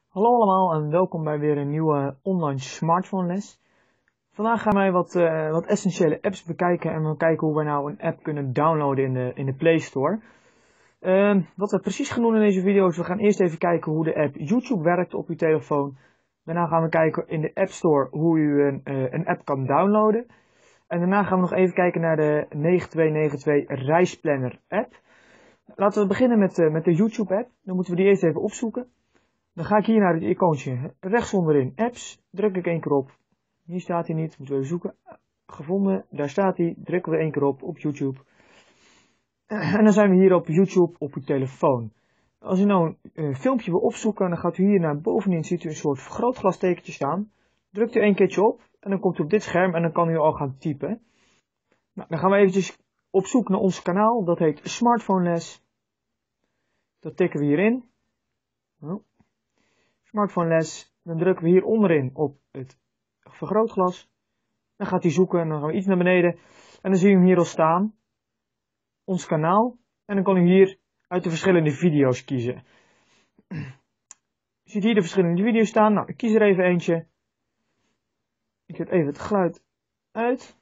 Hallo allemaal en welkom bij weer een nieuwe online smartphone les. Vandaag gaan wij wat essentiële apps bekijken en we kijken hoe wij nou een app kunnen downloaden in de Play Store. Wat we precies gaan doen in deze video is we gaan eerst even kijken hoe de app YouTube werkt op uw telefoon. Daarna gaan we kijken in de App Store hoe u een app kan downloaden. En daarna gaan we nog even kijken naar de 9292 Reisplanner app. Laten we beginnen met de YouTube app. Dan moeten we die eerst even opzoeken. Dan ga ik hier naar het icoontje rechts onderin apps, druk ik één keer op. Hier staat hij niet, moeten we even zoeken. Gevonden, daar staat hij, drukken we één keer op YouTube. En dan zijn we hier op YouTube op uw telefoon. Als u nou een filmpje wil opzoeken, dan gaat u hier naar bovenin, ziet u een soort vergrootglastekentje staan. Drukt u één keertje op en dan komt u op dit scherm en dan kan u al gaan typen. Nou, dan gaan we eventjes op zoek naar ons kanaal, dat heet Smartphone Les. Dat tikken we hierin. Smartphone les, dan drukken we hier onderin op het vergrootglas. Dan gaat hij zoeken en dan gaan we iets naar beneden. En dan zie je hem hier al staan. Ons kanaal. En dan kan u hier uit de verschillende video's kiezen. Je ziet hier de verschillende video's staan. Nou, ik kies er even eentje. Ik zet even het geluid uit.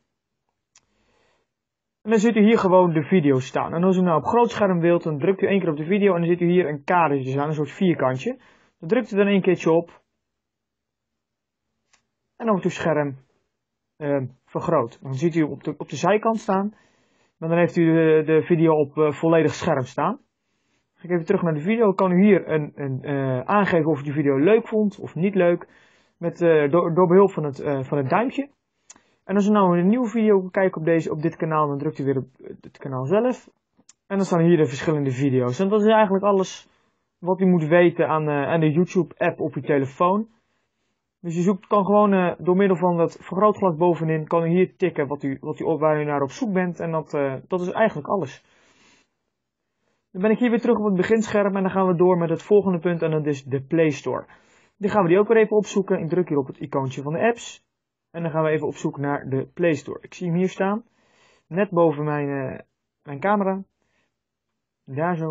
En dan ziet u hier gewoon de video's staan. En als u nou op groot scherm wilt, dan drukt u één keer op de video en dan ziet u hier een kadertje staan, een soort vierkantje. Dan drukt u er een keertje op. En dan wordt uw scherm vergroot. Dan ziet u op de zijkant staan. Maar dan heeft u de video op volledig scherm staan. Ga ik even terug naar de video. Kan u hier aangeven of u die video leuk vond of niet leuk. Door behulp van het duimpje. En als u nou een nieuwe video wil kijken op dit kanaal, dan drukt u weer op het kanaal zelf. En dan staan hier de verschillende video's. En dat is eigenlijk alles wat u moet weten aan de YouTube app op uw telefoon. Dus je kan gewoon door middel van dat vergrootglas bovenin, kan u hier tikken waar u naar op zoek bent. En dat is eigenlijk alles. Dan ben ik hier weer terug op het beginscherm en dan gaan we door met het volgende punt en dat is de Play Store. Die gaan we ook weer even opzoeken. Ik druk hier op het icoontje van de apps. En dan gaan we even op zoek naar de Play Store. Ik zie hem hier staan. Net boven mijn camera. Daar zo.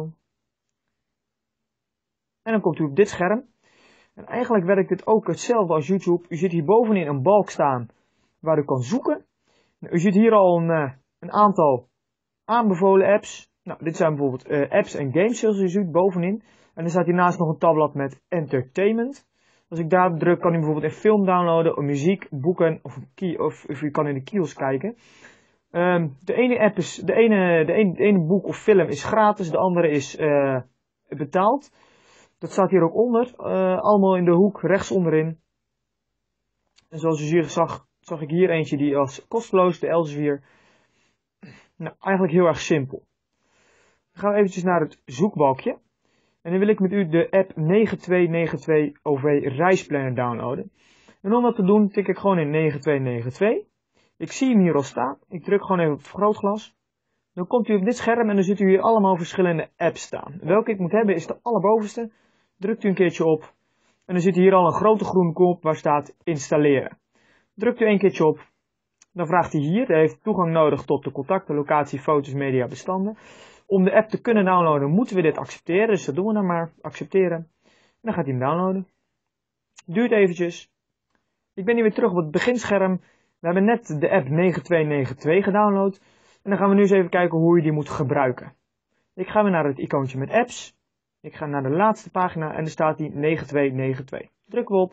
En dan komt u op dit scherm. En eigenlijk werkt dit ook hetzelfde als YouTube. U ziet hier bovenin een balk staan waar u kan zoeken. U ziet hier al een aantal aanbevolen apps. Nou, dit zijn bijvoorbeeld apps en games zoals u ziet bovenin. En er staat hiernaast nog een tabblad met entertainment. Als ik daarop druk kan u bijvoorbeeld een film downloaden, of muziek, boeken of u kan in de kiosk kijken. De ene boek of film is gratis, de andere is betaald. Dat staat hier ook onder, allemaal in de hoek rechts onderin. En zoals u hier zag ik hier eentje die als kosteloos, de Elsevier. Nou, eigenlijk heel erg simpel. Dan gaan we eventjes naar het zoekbalkje. En dan wil ik met u de app 9292 OV Reisplanner downloaden. En om dat te doen tik ik gewoon in 9292. Ik zie hem hier al staan. Ik druk gewoon even op het vergrootglas. Dan komt u op dit scherm en dan ziet u hier allemaal verschillende apps staan. Welke ik moet hebben is de allerbovenste. Drukt u een keertje op. En dan ziet u hier al een grote groene knop waar staat installeren. Drukt u een keertje op. Dan vraagt hij hier, hij heeft toegang nodig tot de contacten, locatie, foto's, media, bestanden. Om de app te kunnen downloaden moeten we dit accepteren, dus dat doen we dan maar. Accepteren. En dan gaat hij hem downloaden. Duurt eventjes. Ik ben hier weer terug op het beginscherm. We hebben net de app 9292 gedownload. En dan gaan we nu eens even kijken hoe je die moet gebruiken. Ik ga weer naar het icoontje met apps. Ik ga naar de laatste pagina en er staat die 9292. Drukken we op.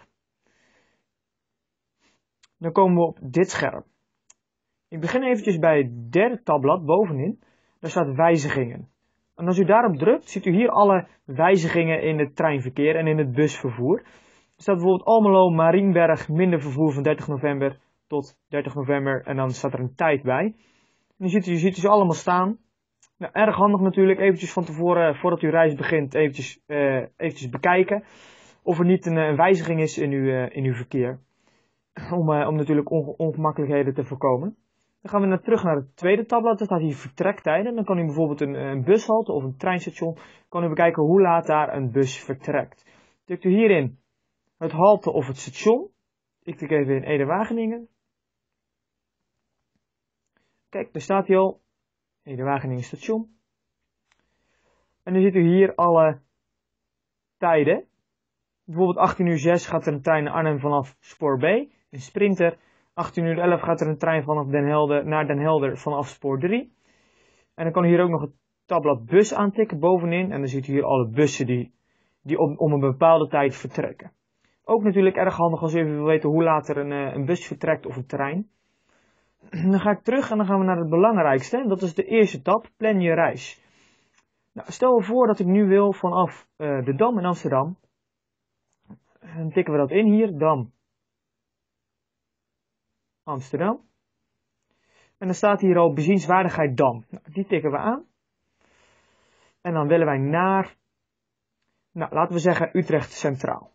Dan komen we op dit scherm. Ik begin eventjes bij het derde tabblad bovenin. Daar staat wijzigingen. En als u daarop drukt, ziet u hier alle wijzigingen in het treinverkeer en in het busvervoer. Er staat bijvoorbeeld Almelo, Marienberg, minder vervoer van 30 november tot 30 november. En dan staat er een tijd bij. En je ziet ze allemaal staan. Nou, erg handig natuurlijk, eventjes van tevoren, voordat uw reis begint, eventjes bekijken. Of er niet een wijziging is in uw verkeer. Om natuurlijk ongemakkelijkheden te voorkomen. Dan gaan we terug naar het tweede tabblad. Er staat hier vertrektijden. Dan kan u bijvoorbeeld een bushalte of een treinstation. Kan u bekijken hoe laat daar een bus vertrekt. Tikt u hierin het halte of het station. Ik tik even in Ede-Wageningen. Kijk, daar staat hij al. Ede-Wageningen station. En dan ziet u hier alle tijden. Bijvoorbeeld 18:06 gaat er een trein naar Arnhem vanaf spoor B, een Sprinter. 18:11 gaat er een trein vanaf Den Helder naar Den Helder vanaf spoor 3. En dan kan u hier ook nog het tabblad bus aantikken bovenin. En dan ziet u hier alle bussen die om een bepaalde tijd vertrekken. Ook natuurlijk erg handig als u even wil weten hoe laat er een bus vertrekt of een trein. Dan ga ik terug en dan gaan we naar het belangrijkste. En dat is de eerste tab, plan je reis. Nou, stel je voor dat ik nu wil vanaf de Dam in Amsterdam. Dan tikken we dat in hier, Dam, Amsterdam. En dan staat hier al bezienswaardigheid Dam. Nou, die tikken we aan. En dan willen wij naar, nou, laten we zeggen Utrecht Centraal.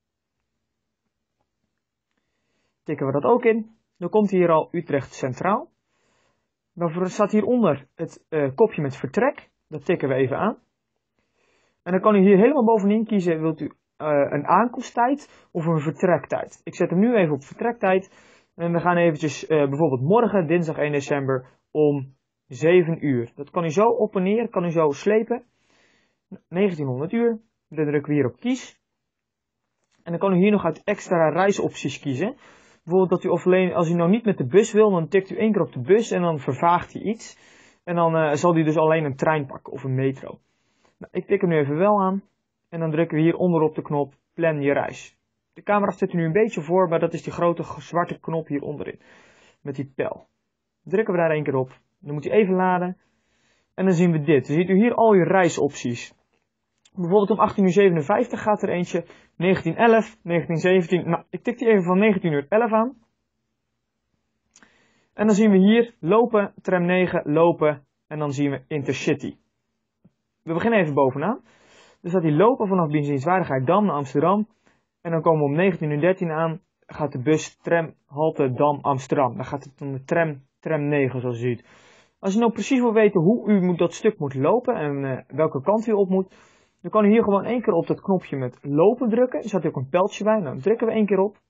Tikken we dat ook in. Dan komt hier al Utrecht Centraal. Dan staat hieronder het kopje met vertrek. Dat tikken we even aan. En dan kan u hier helemaal bovenin kiezen, wilt u een aankomsttijd of een vertrektijd. Ik zet hem nu even op vertrektijd. En we gaan eventjes bijvoorbeeld morgen, dinsdag 1 december, om 7 uur. Dat kan u zo op en neer, kan u zo slepen. 1900 uur. Dan drukken we hier op kies. En dan kan u hier nog uit extra reisopties kiezen. Bijvoorbeeld dat u alleen, als u nou niet met de bus wil, dan tikt u 1 keer op de bus en dan vervaagt hij iets. En dan zal hij dus alleen een trein pakken of een metro. Nou, ik tik hem nu even wel aan. En dan drukken we hier onderop de knop plan je reis. De camera zit er nu een beetje voor, maar dat is die grote zwarte knop hier onderin. Met die pijl. Drukken we daar 1 keer op. Dan moet hij even laden. En dan zien we dit. Dan ziet u hier al je reisopties. Bijvoorbeeld om 18:57 gaat er eentje. 1911, 1917. Nou, ik tik die even van 19:11 aan. En dan zien we hier lopen, tram 9, lopen. En dan zien we Intercity. We beginnen even bovenaan. Dus dat die lopen vanaf bezienswaardigheid Dam naar Amsterdam. En dan komen we om 19:13 aan. Gaat de bus tram halte Dam Amsterdam. Dan gaat het om de tram 9 zoals u ziet. Als u nou precies wil weten hoe u dat stuk moet lopen en welke kant u op moet. Dan kan u hier gewoon 1 keer op dat knopje met lopen drukken. Er staat ook een pijltje bij. Nou, dan drukken we 1 keer op.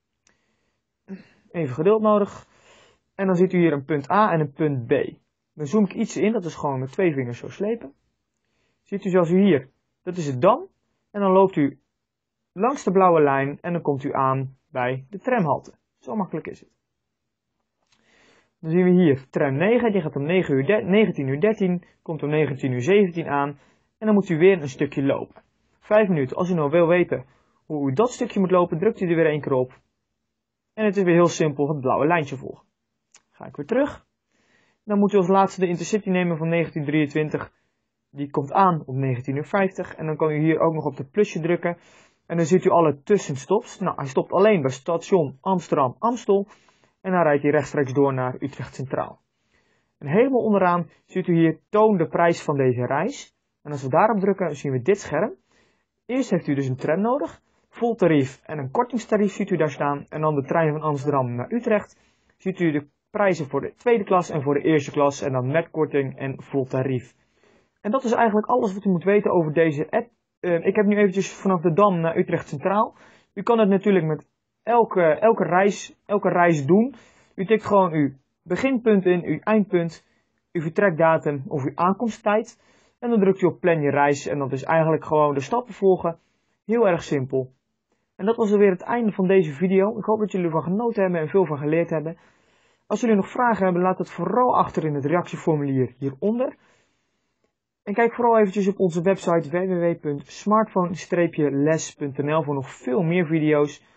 Even geduld nodig. En dan ziet u hier een punt A en een punt B. Dan zoom ik iets in. Dat is gewoon met 2 vingers zo slepen. Ziet u zoals u hier. Dat is het Dam. En dan loopt u langs de blauwe lijn. En dan komt u aan bij de tramhalte. Zo makkelijk is het. Dan zien we hier tram 9. Die gaat om 19:13. Komt om 19:17 aan. En dan moet u weer een stukje lopen. 5 minuten. Als u nou wil weten hoe u dat stukje moet lopen, drukt u er weer 1 keer op. En het is weer heel simpel het blauwe lijntje volgen. Ga ik weer terug. Dan moet u als laatste de Intercity nemen van 1923. Die komt aan om 19:50. En dan kan u hier ook nog op het plusje drukken. En dan ziet u alle tussenstops. Nou, hij stopt alleen bij station Amsterdam-Amstel. En dan rijdt hij rechtstreeks door naar Utrecht Centraal. En helemaal onderaan ziet u hier toon de prijs van deze reis. En als we daarop drukken, zien we dit scherm. Eerst heeft u dus een tram nodig. Vol tarief en een kortingstarief ziet u daar staan. En dan de trein van Amsterdam naar Utrecht. Ziet u de prijzen voor de tweede klas en voor de eerste klas. En dan met korting en vol tarief. En dat is eigenlijk alles wat u moet weten over deze app. Ik heb nu eventjes vanaf de Dam naar Utrecht Centraal. U kan het natuurlijk met elke reis doen. U tikt gewoon uw beginpunt in, uw eindpunt, uw vertrekdatum of uw aankomsttijd. En dan drukt u op plan je reis en dat is eigenlijk gewoon de stappen volgen. Heel erg simpel. En dat was alweer het einde van deze video. Ik hoop dat jullie ervan genoten hebben en veel van geleerd hebben. Als jullie nog vragen hebben, laat het vooral achter in het reactieformulier hieronder. En kijk vooral eventjes op onze website www.smartphone-les.nl voor nog veel meer video's.